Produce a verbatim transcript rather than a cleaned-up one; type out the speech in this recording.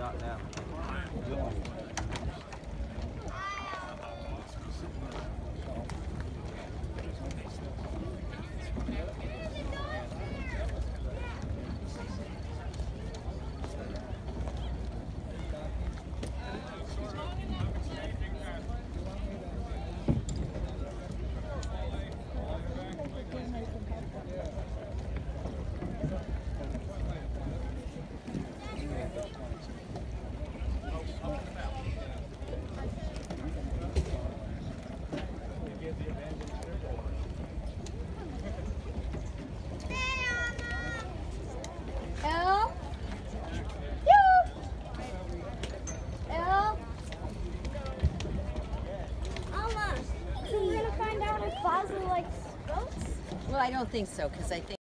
Not now. Well, I don't think so, because I think